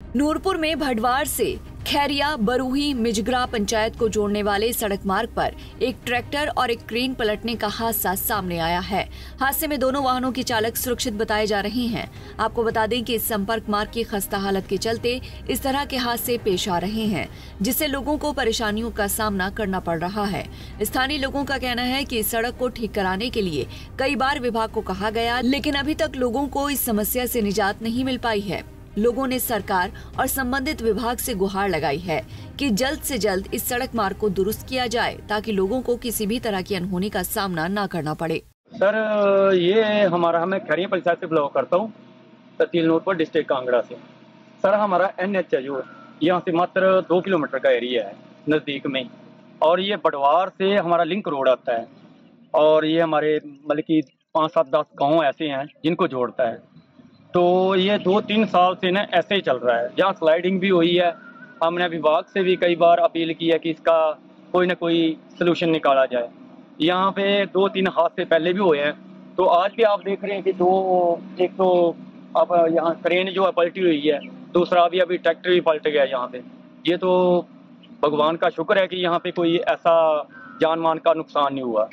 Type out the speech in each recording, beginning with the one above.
नूरपुर में भटवार से खैरिया बरूही मिजगरा पंचायत को जोड़ने वाले सड़क मार्ग पर एक ट्रैक्टर और एक क्रेन पलटने का हादसा सामने आया है। हादसे में दोनों वाहनों के चालक सुरक्षित बताए जा रहे हैं। आपको बता दें कि इस संपर्क मार्ग की खस्ता हालत के चलते इस तरह के हादसे पेश आ रहे हैं, जिससे लोगों को परेशानियों का सामना करना पड़ रहा है। स्थानीय लोगों का कहना है कि इस सड़क को ठीक कराने के लिए कई बार विभाग को कहा गया, लेकिन अभी तक लोगों को इस समस्या से निजात नहीं मिल पाई है। लोगों ने सरकार और संबंधित विभाग से गुहार लगाई है कि जल्द से जल्द इस सड़क मार्ग को दुरुस्त किया जाए, ताकि लोगों को किसी भी तरह की अनहोनी का सामना न करना पड़े। सर ये मैं खैरिया पंचायत से बिलोंग करता हूँ, तहसील नूरपुर, डिस्ट्रिक्ट कांगड़ा से। सर हमारा NH है जो यहाँ से मात्र 2 किलोमीटर का एरिया है नज़दीक में, और ये बटवार से हमारा लिंक रोड आता है, और ये हमारे मतलब कि 5-7-10 गाँव ऐसे हैं जिनको जोड़ता है। तो ये 2-3 साल से ना ऐसे ही चल रहा है। जहाँ स्लाइडिंग भी हुई है, हमने विभाग से भी कई बार अपील की है कि इसका कोई ना कोई सलूशन निकाला जाए। यहाँ पे 2-3 हादसे पहले भी हुए हैं, तो आज भी आप देख रहे हैं कि एक तो अब यहाँ क्रेन जो है पलटी हुई है, दूसरा अभी ट्रैक्टर भी पलट गया यहाँ पे। ये तो भगवान का शुक्र है कि यहाँ पे कोई ऐसा जान मान का नुकसान नहीं हुआ।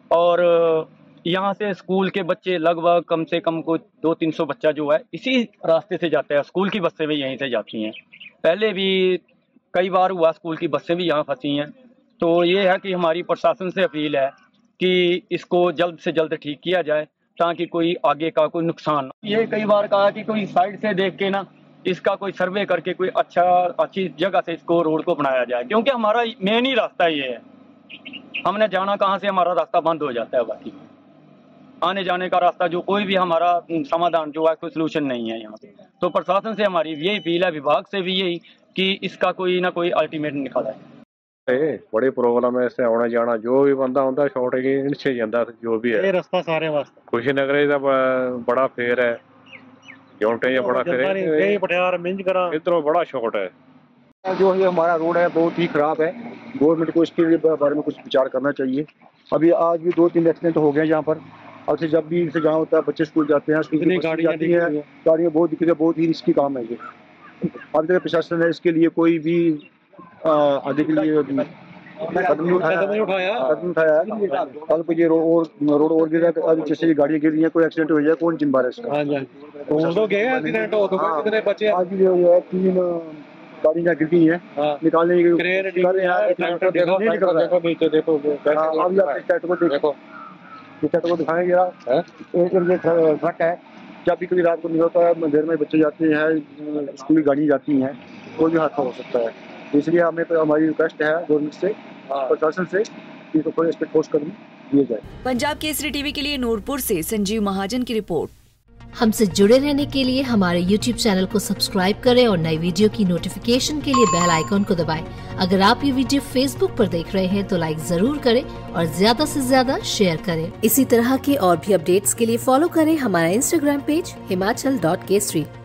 और यहाँ से स्कूल के बच्चे लगभग कम से कम को 200-300 बच्चा जो है इसी रास्ते से जाता है। स्कूल की बसें भी यहीं से जाती हैं, पहले भी कई बार हुआ स्कूल की बसें भी यहाँ फंसी हैं। तो ये है कि हमारी प्रशासन से अपील है कि इसको जल्द से जल्द ठीक किया जाए, ताकि कोई आगे का कोई नुकसान ना। ये कई बार कहा कि कोई साइड से देख के ना इसका कोई सर्वे करके कोई अच्छी जगह से इसको रोड को बनाया जाए, क्योंकि हमारा मेन ही रास्ता ये है। हमने जाना कहाँ से, हमारा रास्ता बंद हो जाता है, बाकी आने जाने का रास्ता जो कोई भी हमारा समाधान जो है कोई सलूशन नहीं है यहाँ पे। तो प्रशासन से हमारी यही अपील है, विभाग से भी यही, कि इसका कोई ना कोई अल्टीमेट निकाला है। बड़ी प्रॉब्लम है इससे आना जाना, जो भी बंदा होता है शॉर्टेज इनसे जाता जो भी है। ये रास्ता सारे वास्ते खुशीनगर का बड़ा फेर है, योंटे या बड़ा फेर है, पटियार मिंजगरा इधरों बड़ा शॉर्ट है। जो ये हमारा रोड है बहुत ही खराब है। गवर्नमेंट को इसके बारे में कुछ विचार करना चाहिए। अभी आज भी 2-3 एक्सीडेंट हो गए यहाँ पर। अब से जब भी इनसे जहाँ होता है, बच्चे स्कूल जाते हैं, स्कूल की गाड़ियाँ आती हैं, गाड़ियाँ बहुत दिक्कत है, बहुत ही रिस्की काम है ये। अभी तक प्रशासन ने इसके लिए कोई भी आगे के लिए कदम नहीं उठाया। कल को ये रोड और गिर रहा है, जैसे ये गाड़ियाँ गिर रही है, कोई एक्सीडेंट हो जाए, कौन जिम्मेदार है इसका? आज भी 3 गाड़ियाँ गिर गई हैं, निकालने को दिखाएंगे। एक ट्रक है, जब भी कभी रात को नहीं होता है, अंधेर में बच्चे जाते हैं, स्कूल की गाड़ी जाती हैं, कोई भी हादसा हो सकता है। इसलिए हमारी रिक्वेस्ट है गवर्नमेंट से, प्रशासन से, कि इसको थोड़े इस पर ठोस कदम दिए जाए। पंजाब केसरी टीवी के लिए नूरपुर से संजीव महाजन की रिपोर्ट। हमसे जुड़े रहने के लिए हमारे YouTube चैनल को सब्सक्राइब करें और नई वीडियो की नोटिफिकेशन के लिए बेल आइकॉन को दबाएं। अगर आप ये वीडियो Facebook पर देख रहे हैं तो लाइक जरूर करें और ज्यादा से ज्यादा शेयर करें। इसी तरह के और भी अपडेट्स के लिए फॉलो करें हमारा Instagram पेज himachal.kesri।